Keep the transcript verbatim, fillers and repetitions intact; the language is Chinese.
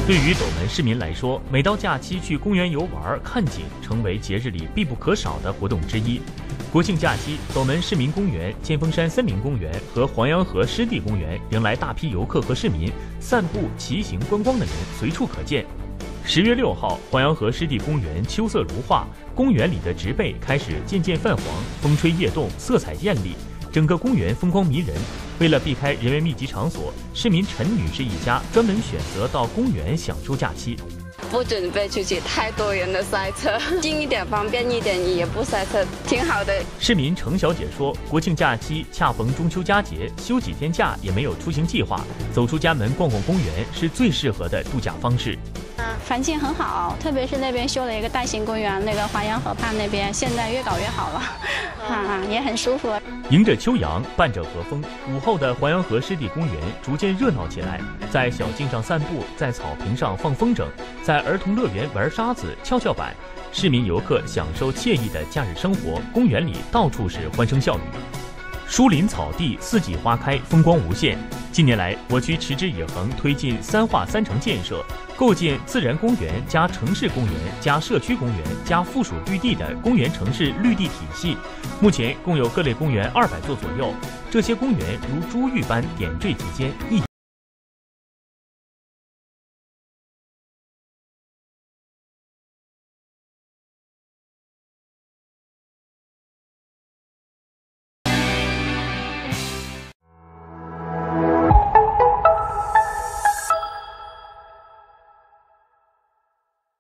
对于斗门市民来说，每到假期去公园游玩、看景，成为节日里必不可少的活动之一。国庆假期，斗门市民公园、尖峰山森林公园和黄杨河湿地公园迎来大批游客和市民，散步、骑行、观光的人随处可见。十月六号，黄杨河湿地公园秋色如画，公园里的植被开始渐渐泛黄，风吹叶动，色彩艳丽，整个公园风光迷人。为了避开人员密集场所，市民陈女士一家专门选择到公园享受假期。 不准备出去太多人的塞车，近一点方便一点，也不塞车，挺好的。 市民程小姐说，国庆假期恰逢中秋佳节，休几天假也没有出行计划，走出家门逛逛公园是最适合的度假方式。 环境很好，特别是那边修了一个大型公园，那个华阳河畔那边现在越搞越好了，啊，也很舒服。 迎着秋阳，伴着和风，午后的黄杨河湿地公园逐渐热闹起来。在小径上散步，在草坪上放风筝，在儿童乐园玩沙子、跷跷板，市民游客享受惬意的假日生活。公园里到处是欢声笑语，疏林草地，四季花开，风光无限。近年来，我区持之以恒推进三化三城建设，构建自然公园加城市公园加社区公园加附属绿地的公园城市绿地体系。目前共有各类公园二百座左右，这些公园如珠玉般点缀其间，一